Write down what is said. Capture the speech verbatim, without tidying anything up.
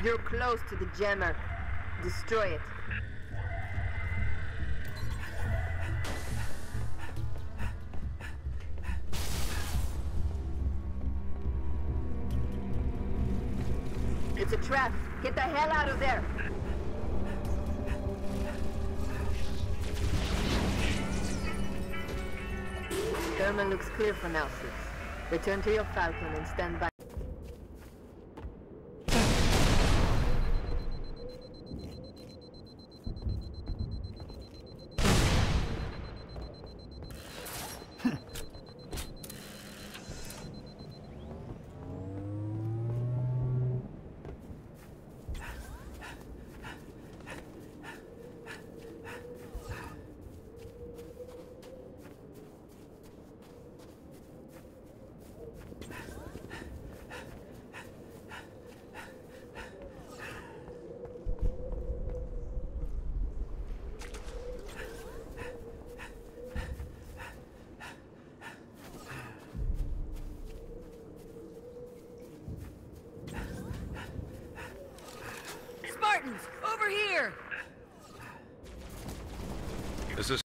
You're close to the jammer. Destroy it. It's a trap. Get the hell out of there. Thermal looks clear for now, Six. Return to your Falcon and stand by. Spartans, over here! This is